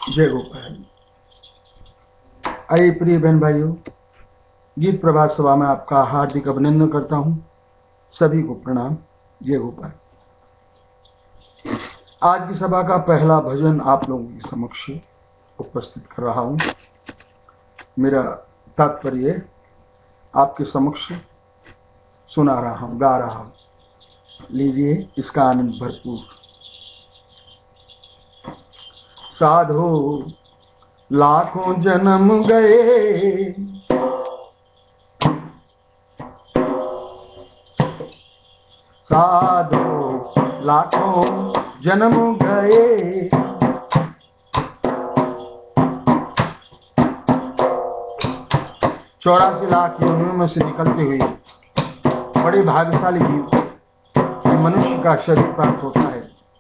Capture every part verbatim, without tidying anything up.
जय गोपाल। आइए प्रिय बहन भाइयों, गीत प्रभात सभा में आपका हार्दिक अभिनंदन करता हूं। सभी को प्रणाम। जय गोपाल। आज की सभा का पहला भजन आप लोगों के समक्ष उपस्थित कर रहा हूं। मेरा तात्पर्य आपके समक्ष सुना रहा हूं, गा रहा हूं। लीजिए इसका आनंद भरपूर। साधो लाखों जन्म गए, साधो लाखों जन्म गए, चौरासी लाख योनियों में से निकलते हुए बड़े भाग्यशाली जीव ये मनुष्य का शरीर प्राप्त होता है।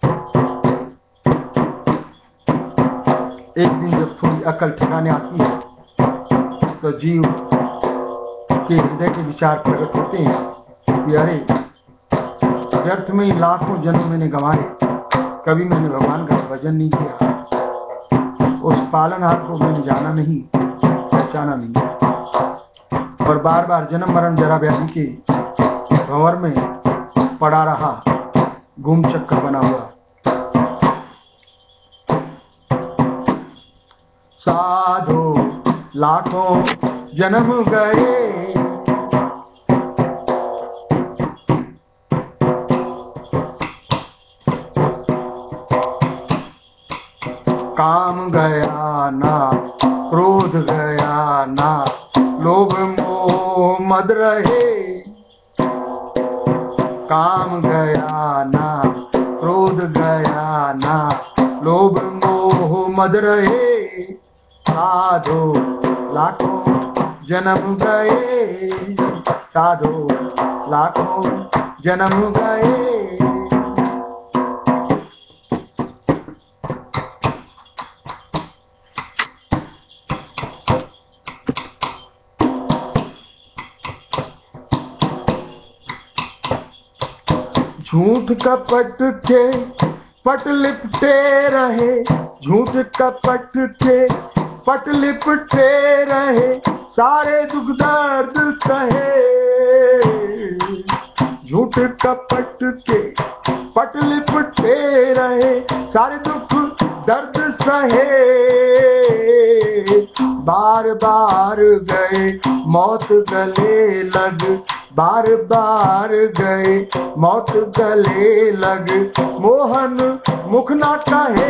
एक दिन जब थोड़ी अकल ठिकाने आती है तो जीव के हृदय के विचार प्रकट होते हैं कि अरे व्यर्थ में ही लाखों जन्म मैंने गंवाए, कभी मैंने भगवान का भजन नहीं किया, उस पालनहार को मैंने जाना नहीं, पहचाना नहीं, और बार बार जन्म मरण जरा व्याधि के भंवर में पड़ा रहा, घूम चक्कर बना हुआ। साधो लाखों जन्म गए, काम गया ना, क्रोध गया ना, लोभ मोह मद रहे। काम गया ना, क्रोध गया ना, लोभ मोह मद रहे। साधो लाखों जन्म गए, साधो लाखों जन्म गए। झूठ कपट के पट लिपटे रहे, झूठ कपट के पट लिपटे रहे, सारे दुख दर्द सहे। झूठ कपट के पट लिपटे रहे, सारे दुख दर्द सहे। बार बार गए मौत गले लग, बार बार गए मौत गले लग, मोहन मुख ना कहे।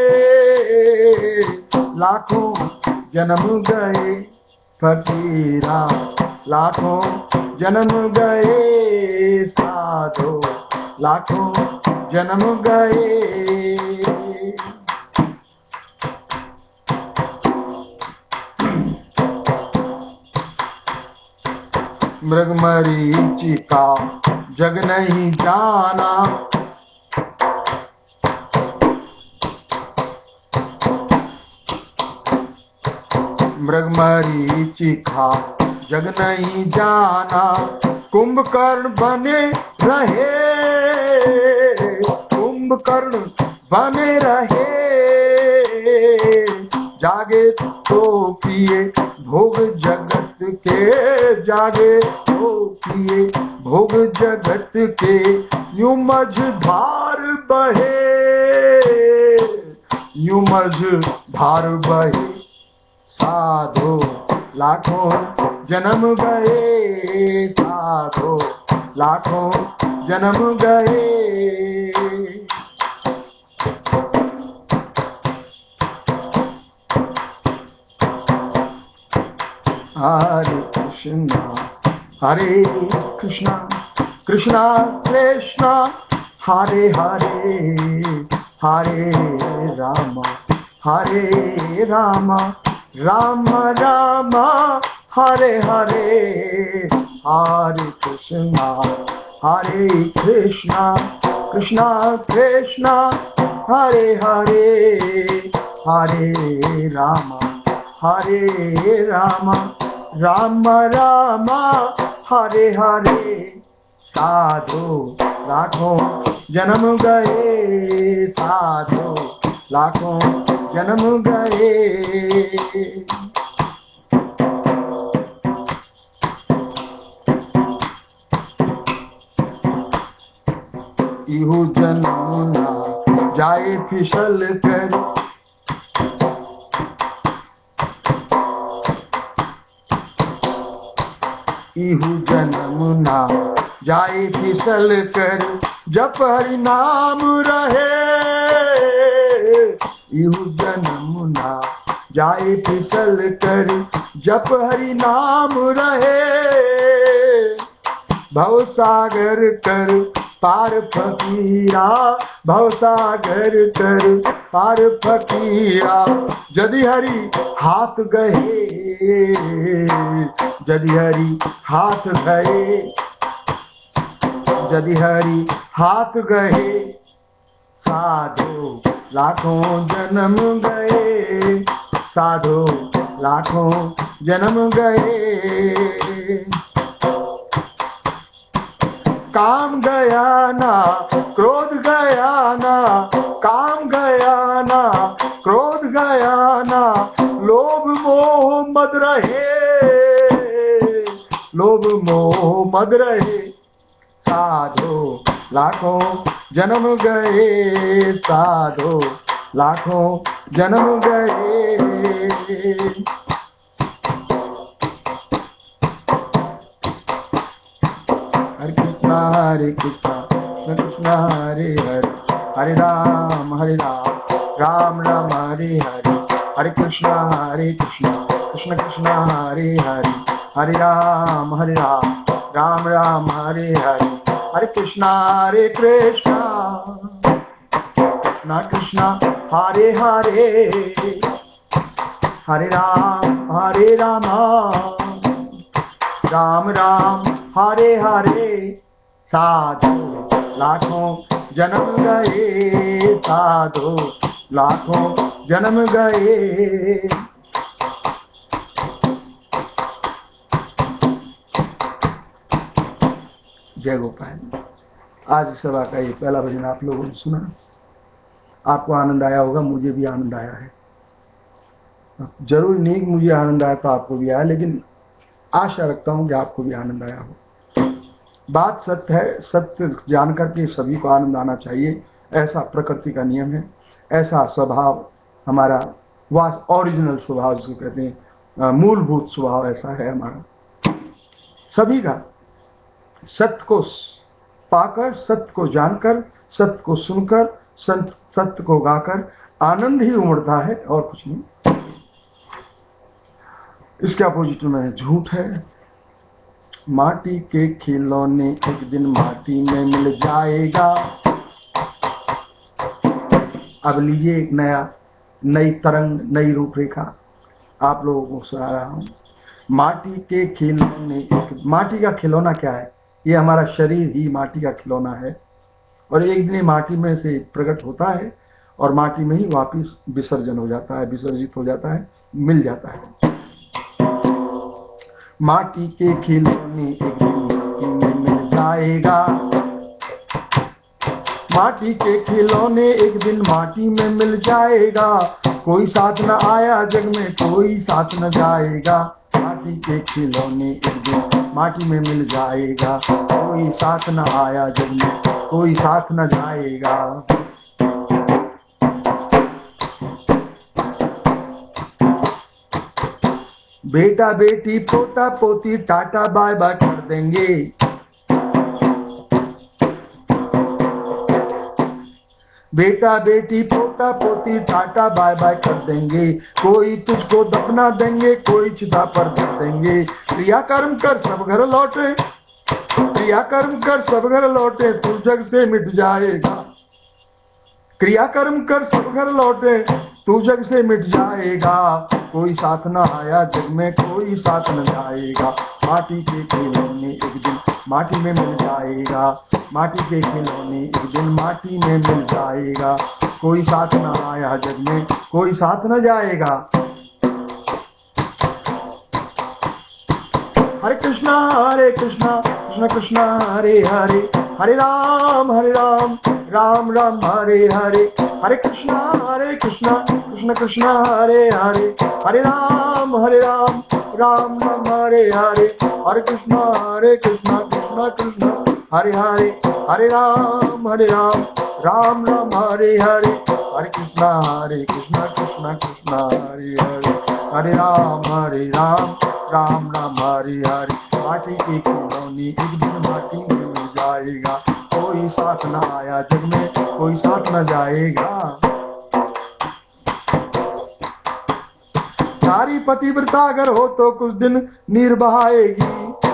लाखों जन्म गए फकीरा, लाखों जन्म गए, साधो लाखों जन्म गए। मृग मरीचि का जग नहीं जाना, मृग मरीचि का जग नहीं जाना। कुंभकर्ण बने रहे, कुंभकर्ण बने रहे, जागे तो पिए भोग जगत के, जागे तो पिए भोग जगत के। यूं मझधार बहे, यूं मझधार बहे, साधो लाखों जन्म गए, साधो लाखों जन्म गए। हरे कृष्णा हरे कृष्णा कृष्णा कृष्णा हरे हरे, हरे राम हरे राम, राम राम हरे हरे। हरे कृष्णा हरे कृष्णा कृष्णा कृष्णा हरे हरे, हरे राम हरे राम, राम राम हरे हरे। साधो लाखों जन्म गए, साधो लाखों जन्म गए। इहु जन्म ना जाए फिसल कर, इहु जन्म ना जाए फिसल कर, जप हरि नाम रहे। इहु जन्म ना जाए फिसल कर, जप हरि नाम रहे। भव सागर कर पार फकीरा, भव सागर कर पार फकीरा। यदि हरि हाथ गए, यदि हरि हाथ गए, यदि हरि हाथ गए, साधो लाखों जन्म गए, साधो लाखों जन्म गए। काम गया ना, क्रोध गया ना, काम गया ना, क्रोध गया ना, लोभ मोह मद रहे, लोभ मोह मद रहे। साधो लाखों जन्म गए, साधो लाखों जन्म गए। हरे कृष्णा कृष्ण कृष्ण हरे हरे, हरे राम हरे राम राम राम हरे हरे। हरे कृष्णा हरे कृष्णा कृष्ण कृष्ण हरे हरे, हरे राम हरे राम राम राम हरे हरे। हरे कृष्णा हरे कृष्णा कृष्णा कृष्णा हरे हरे, हरे राम हरे राम राम राम हरे हरे। साधो लाखों जन्म गए, साधो लाखों जन्म गए। जय गोपाल। आज सभा का ये पहला भजन आप लोगों ने सुना, आपको आनंद आया होगा, मुझे भी आनंद आया है। जरूर नहीं कि मुझे आनंद आया तो आपको भी आया, लेकिन आशा रखता हूं कि आपको भी आनंद आया हो। बात सत्य है, सत्य जान करके सभी को आनंद आना चाहिए, ऐसा प्रकृति का नियम है, ऐसा स्वभाव हमारा, वास ओरिजिनल स्वभाव जिसको कहते हैं, मूलभूत स्वभाव ऐसा है हमारा सभी का। सत्य को पाकर, सत्य को जानकर, सत्य को सुनकर, सत्य को गाकर आनंद ही उमड़ता है और कुछ नहीं। इसके अपोजिट में झूठ है। माटी के खिलौने एक दिन माटी में मिल जाएगा। अब लीजिए एक नया नई तरंग, नई रूपरेखा आप लोगों को सुना रहा हूं। माटी के खिलौने, एक माटी का खिलौना क्या है? ये हमारा शरीर ही माटी का खिलौना है, और एक दिन माटी में से प्रकट होता है और माटी में ही वापिस विसर्जन हो जाता है, विसर्जित हो जाता है, मिल जाता है। माटी के खिलौने एक दिन माटी में मिल जाएगा। माटी के खिलौने एक दिन माटी में मिल जाएगा। कोई साथ न आया जग में, कोई साथ न जाएगा। माटी के खिलौने एक दिन माटी में मिल जाएगा। कोई साथ न आया जग में, कोई साथ न जाएगा। बेटा बेटी पोता पोती टाटा बाय बाय कर देंगे। बेटा बेटी पोता पोती टाटा बाय बाय कर देंगे। कोई तुझको दफना देंगे, कोई चिता पर धर देंगे। क्रिया कर्म कर सब घर लौटे, क्रिया कर्म कर सब घर लौटे, तू जग से मिट जाएगा। क्रिया कर्म कर सब घर लौटे, तू जग से मिट जाएगा। कोई साथ न आया जग में, कोई साथ न जाएगा। माटी के खिलौने एक दिन माटी में मिल जाएगा। माटी के खिलौने एक दिन माटी में मिल जाएगा। कोई साथ न आया जग में, कोई साथ न जाएगा। हरे कृष्णा हरे कृष्णा कृष्ण कृष्ण हरे हरे, हरे राम हरे राम राम राम हरे हरे, हरे कृष्णा हरे कृष्णा कृष्ण कृष्ण हरे हरे, हरे राम हरे राम राम राम हरे हरे, हरे कृष्णा हरे कृष्णा कृष्ण कृष्ण हरे हरे, हरे राम हरे राम राम राम हरे हरे, हरे कृष्णा हरे कृष्णा कृष्ण कृष्ण हरे हरे, हरे राम हरे राम राम राम हरे हरे। माटी की खिलौनी एक दिन माटी में मिल जाएगा, कोई साथ न आया जग में कोई साथ न जाएगा। नारी पतिव्रता अगर हो तो कुछ दिन नीर बहाएगी,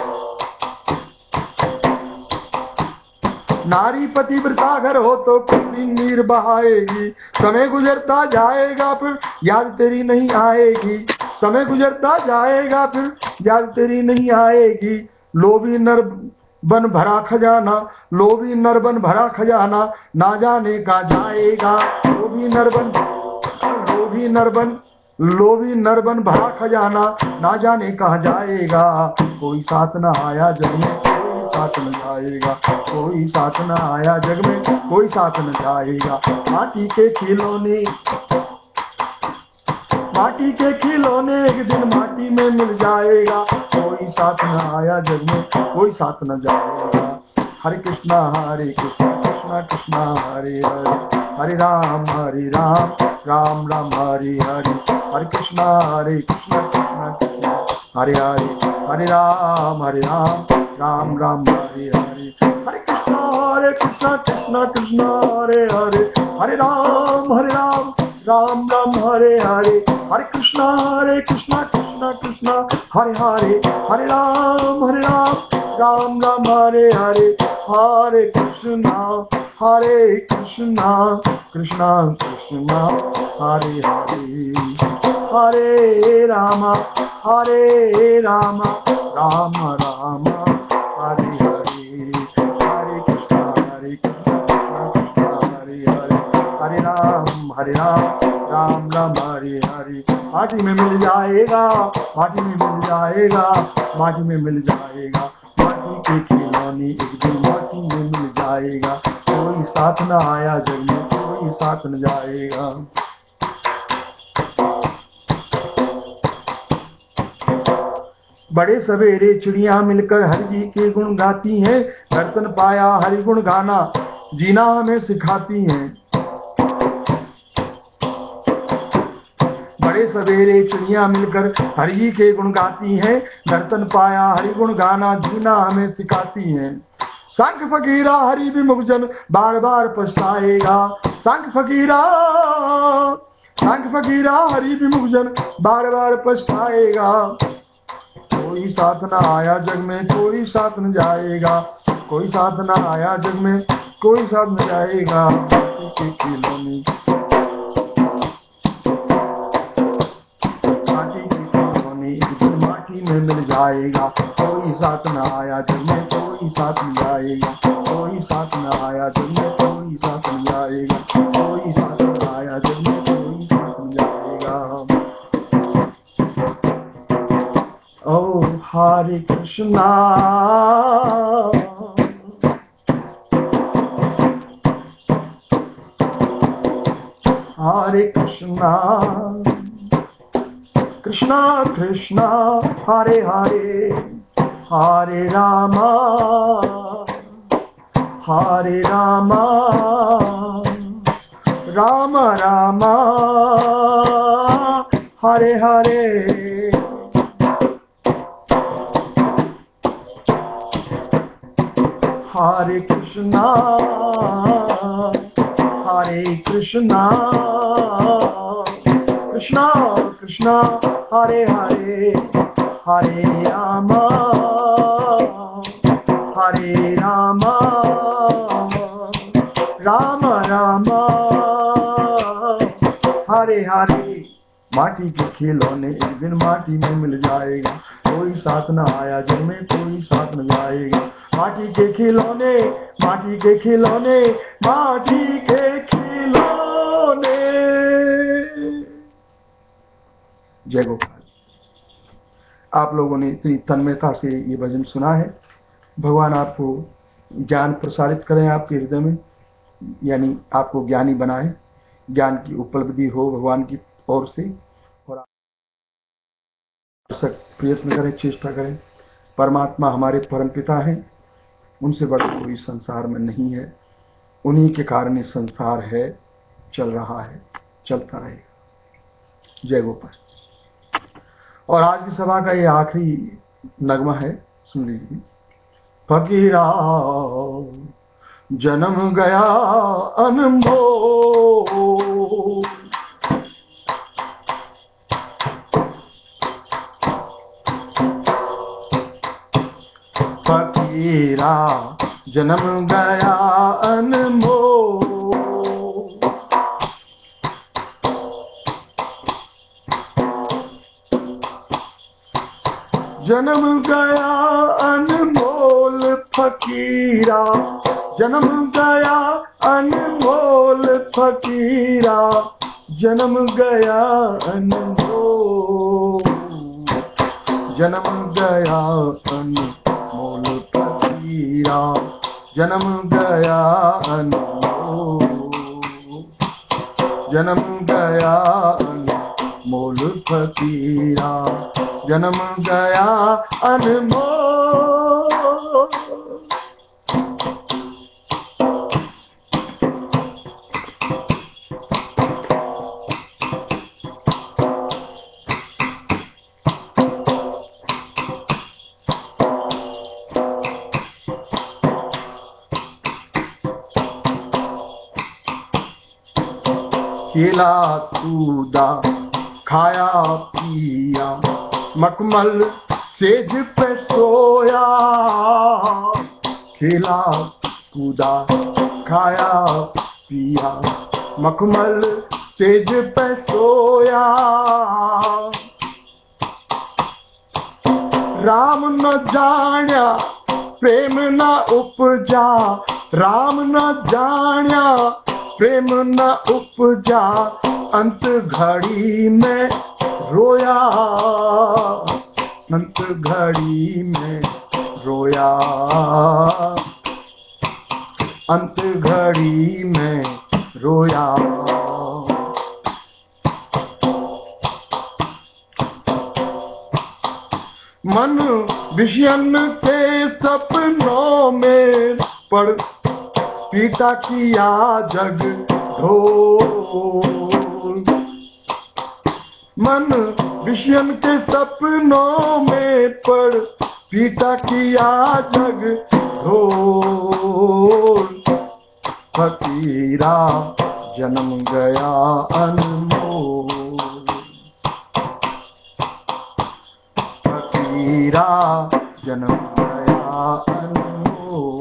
नारी पतिव्रता अगर हो तो कुछ दिन नीर बहाएगी, समय गुजरता जाएगा फिर याद तेरी नहीं आएगी, समय गुजरता जाएगा फिर याद तेरी नहीं आएगी। लोभी नर बन भरा खजाना, लोभी नर बन भरा खजाना ना जाने का जाएगा, लोभी नर बन लोभी नर बन लोभी नर बन भरा खजाना ना जाने कहाँ जाएगा। कोई साथ न आया जग में कोई साथ न जाएगा, कोई साथ न आया जग में कोई साथ न जाएगा। माटी के खिलौने माटी के खिलौने एक दिन माटी में मिल जाएगा, कोई साथ न आया जग में कोई साथ न जाएगा। हरे कृष्णा हरे कृष्णा कृष्णा कृष्णा हरे हरे, हरे राम हरे राम राम राम हरे हरे, हरे कृष्णा हरे कृष्णा कृष्णा कृष्णा हरे हरे, हरे राम हरे राम राम राम हरे हरे, हरे कृष्णा हरे कृष्णा कृष्णा कृष्णा हरे हरे, हरे राम हरे राम राम राम हरे हरे, हरे कृष्णा हरे कृष्णा कृष्णा कृष्णा हरे हरे, हरे राम हरे राम राम राम हरे हरे, हरे कृष्णा हरे कृष्णा कृष्णा कृष्णा हरे हरे, हरे रामा हरे रामा राम राम हरे हरे, हरे कृष्णा हरे कृष्णा कृष्णा हरे हरे, हरे राम हरे राम राम राम हरे हरे। माटी में मिल जाएगा माटी में मिल जाएगा माटी में मिल जाएगा, माटी के खिलौने एक दिन माटी में मिल जाएगा, कोई साथ न आया जग में कोई साथ न जाएगा। बड़े सवेरे चिड़िया मिलकर हरि जी के गुण गाती हैं, दर्शन पाया हरि गुण गाना जीना हमें सिखाती हैं। बड़े सवेरे चिड़िया मिलकर हरि जी के गुण गाती हैं, दर्शन पाया हरि गुण गाना जीना हमें सिखाती हैं। शंख फकीरा हरि विमुख जन बार बार पछताएगा, शंख फकीरा शंख फकीरा हरि विमुख जन बार बार पछताएगा। कोई साथ न आया जग में कोई साथ न जाएगा, कोई साथ न आया जग में कोई साथ न जाएगा। माटी के खिलौने माटी के खिलौने एक दिन माटी में मिल जाएगा, कोई साथ न आया जग में कोई साथ न जाएगा, कोई साथ न आया जग में कोई साथ न जाएगा, कोई साथ न आया जग में कोई साथ न जाएगा। ओ हरे कृष्णा हरे कृष्णा कृष्णा कृष्णा हरे हरे, हरे रामा हरे रामा राम रामा हरे हरे। हरे कृष्णा हरे कृष्णा कृष्णा कृष्णा हरे हरे, हरे रामा हरे रामा राम रामा हरे हरे। माटी के खिलौने एक दिन माटी में मिल जाएगा, कोई साथ न आया जग में कोई साथ न जाएगा। माटी के खिलौने माटी के खिलौने माटी के खिलौने। जय गोपाल। आप लोगों ने इतनी तन्मयता से ये भजन सुना है, भगवान आपको ज्ञान प्रसारित करें आपके हृदय में, यानी आपको ज्ञानी बनाए, ज्ञान की उपलब्धि हो भगवान की ओर से, और आप प्रयत्न करें, चेष्टा करें। परमात्मा हमारे परमपिता हैं, उनसे बड़ा कोई संसार में नहीं है। उन्हीं के कारण ये संसार है, चल रहा है, चलता रहेगा। जय गोपाल। और आज की सभा का ये आखिरी नगमा है, सुन लीजिए। फकीरा जन्म गया अनमोल, फकीरा जन्म गया अनमोल, जन्म गया अनमोल फकीरा, जन्म गया अनमोल फकीरा, जन्म गया अनमोल, जन्म गया अनमोल फकीरा, जन्म गया अनमोल, जन्म गया अनमोल फकीरा, जन्म गया अनमोल। खेला कूदा खाया पिया, मखमल सेज पे सोया, खेला कूदा खाया पिया, मखमल सेज पे सोया, राम न जान्या प्रेम न उपजा, राम न जान्या प्रेम न उपजा, अंत घड़ी में रोया, अंत घड़ी में रोया, अंत घड़ी में रोया। मन विषयन के सपनों में पड़, पीटा किया जग ढोल, मन विषयन के सपनों में पड़, पीटा किया जग ढोल, फकीरा जन्म गया अनमोल, फकीरा जन्म गया अनमोल।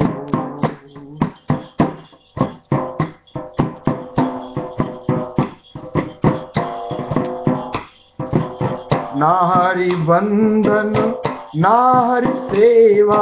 ना हरि बंधन ना हरि सेवा,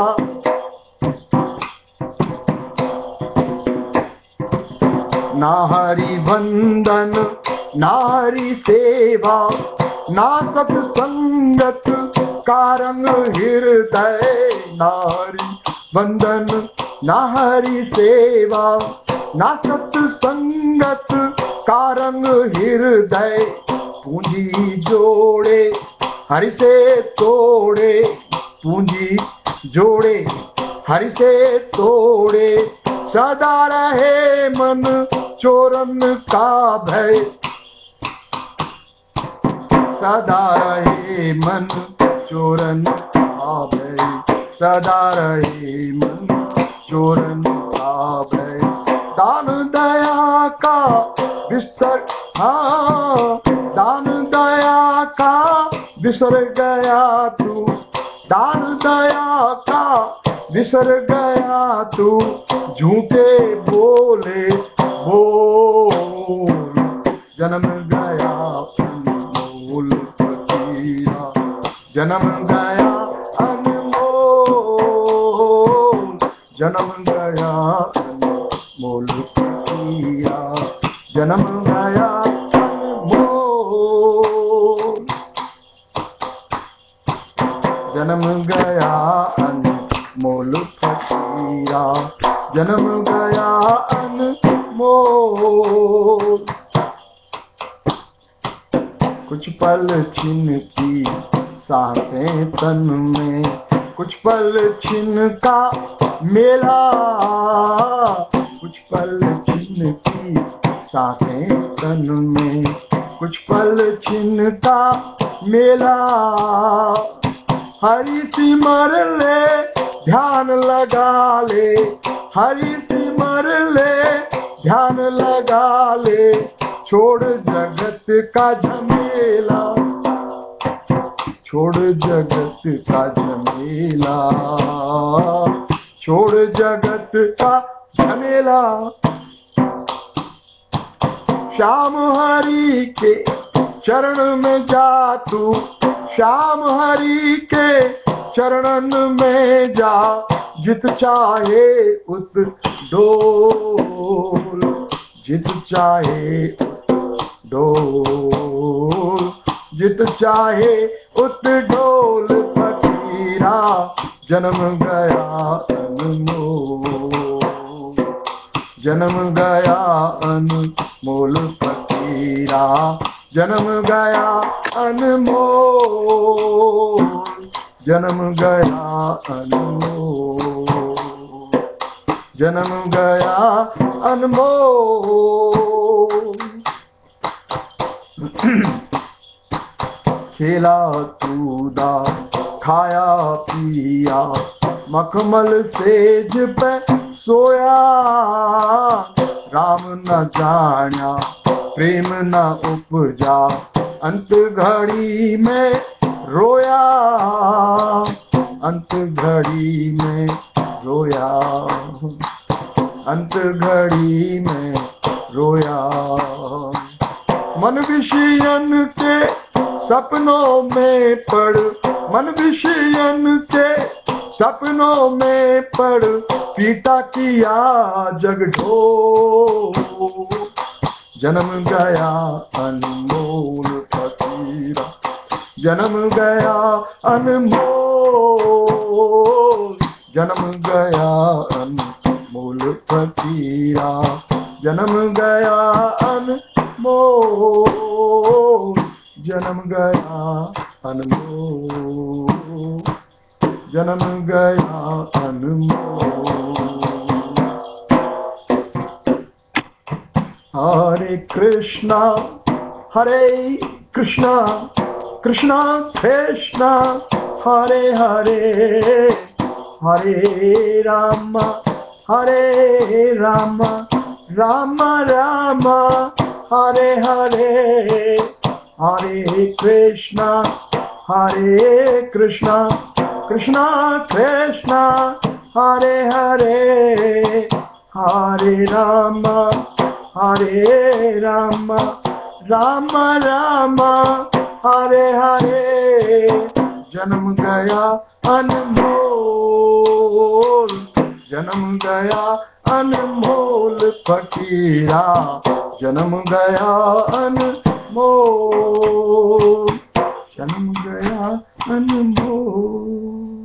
ना हरि बंधन ना हरि सेवा, ना सत्संगत कारंग हृदय, ना हरि बंधन ना हरि सेवा, ना सत्संगत कारंग हृदय, पूंजी जोड़े हरि से तोड़े, पूंजी जोड़े हरि से तोड़े, सदा रहे मन चोरन का भय, सदा रहे मन चोरन का भय, सदा रहे मन चोरन का भय। दान दया का बिस्तर, हाँ दान दया का बिसर गया तू, दान दया का बिसर गया तू, झूठे बोले बोल, जन्म गया अनमोल फकीरा, जन्म गया अनमोल, जन्म गया अनमोल फकीरा, जन्म गया अनमोल, जन्म गया मोल फकीरा, जन्म गया अनमोल। कुछ पल छिन की सांसें तन में, कुछ पल छिन का मेला, कुछ पल छिन की सांसें तन में, कुछ पल छिन का मेला। हरि सिमर ले ध्यान लगा ले, हरि सिमर ले ध्यान लगा ले, छोड़ जगत का झमेला, छोड़ जगत का झमेला, छोड़ जगत का झमेला। श्याम हरि के चरण में जा तू, श्याम हरि के चरणन में जा, जित चाहे उत डोल, जित चाहे उत डोल, जित चाहे उत डोल फकीरा, जन्म गया अनमोल, जन्म गया अनमोल फकीरा, जन्म गया अनमोल, जन्म गया अनमोल, जन्म गया अनमोल। खेला कूदा खाया पिया, मखमल सेज पे सोया, राम न जाना प्रेम न उपजा, अंत घड़ी में रोया, अंत घड़ी में रोया, अंत घड़ी में रोया। मन विषयन के सपनों में पड़, मन विषयन के सपनों में पड़, पीटा किया जग ढोल, जन्म गया अनमोल फकीरा, जन्म गया अनमोल, जन्म गया अनमोल फकीरा, जन्म गया अनमोल, जन्म गया अनमोल, जन्म गया अनमोल। हरे कृष्णा हरे कृष्णा कृष्णा कृष्णा हरे हरे, हरे राम हरे राम राम राम हरे हरे, हरे कृष्णा हरे कृष्णा कृष्णा कृष्णा हरे हरे, हरे राम हरे राम राम राम हरे हरे, जन्म गया अनमोल, जन्म गया अनमोल फकीरा, जन्म गया अनमोल, जन्म गया अनमोल।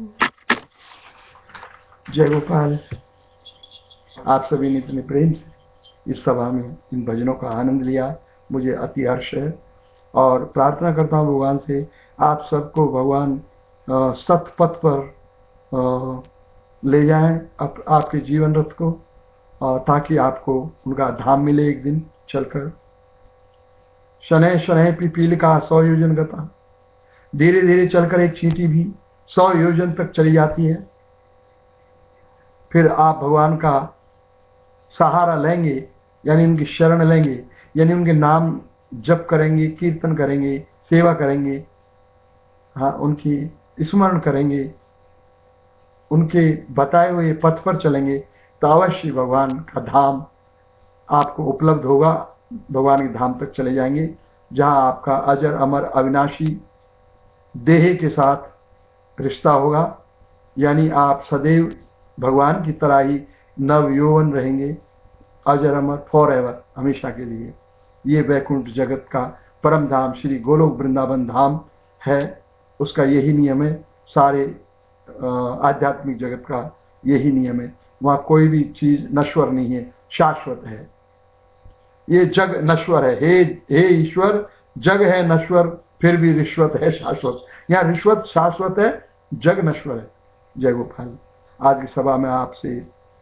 जय गोपाल। आप सभी ने इतने प्रेम से इस सभा में इन भजनों का आनंद लिया, मुझे अति हर्ष है और प्रार्थना करता हूँ भगवान से आप सबको भगवान सतपथ पर आ, ले जाएं आप, आपके जीवन रथ को, और ताकि आपको उनका धाम मिले एक दिन चलकर। शनै शनै पिपील का सौ योजन गता, धीरे धीरे चलकर एक चींटी भी सौ योजन तक चली जाती है। फिर आप भगवान का सहारा लेंगे, यानी उनकी शरण लेंगे, यानी उनके नाम जप करेंगे, कीर्तन करेंगे, सेवा करेंगे, हाँ उनकी स्मरण करेंगे, उनके बताए हुए पथ पर चलेंगे, तो अवश्य भगवान का धाम आपको उपलब्ध होगा। भगवान के धाम तक चले जाएंगे, जहाँ आपका अजर अमर अविनाशी देह के साथ रिश्ता होगा, यानी आप सदैव भगवान की तरह ही नव यौवन रहेंगे, अजर अमर फॉर एवर, हमेशा के लिए। ये वैकुंठ जगत का परम धाम श्री गोलोक वृंदावन धाम है, उसका यही नियम है। सारे आध्यात्मिक जगत का यही नियम है, वहां कोई भी चीज नश्वर नहीं है, शाश्वत है। ये जग नश्वर है, हे हे ईश्वर, जग है नश्वर, फिर भी रिश्वत है शाश्वत। यहाँ रिश्वत शाश्वत है, जग नश्वर है। जय गोपाल। आज की सभा में आपसे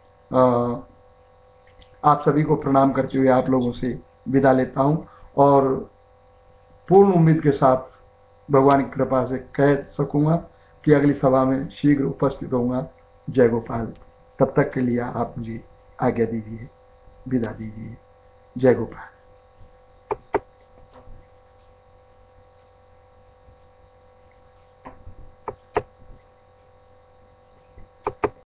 आप सभी को प्रणाम करते हुए आप लोगों से विदा लेता हूं और पूर्ण उम्मीद के साथ भगवान की कृपा से कह सकूंगा कि अगली सभा में शीघ्र उपस्थित होऊंगा। जय गोपाल। तब तक के लिए आप मुझे आज्ञा दीजिए, विदा दीजिए। जय गोपाल।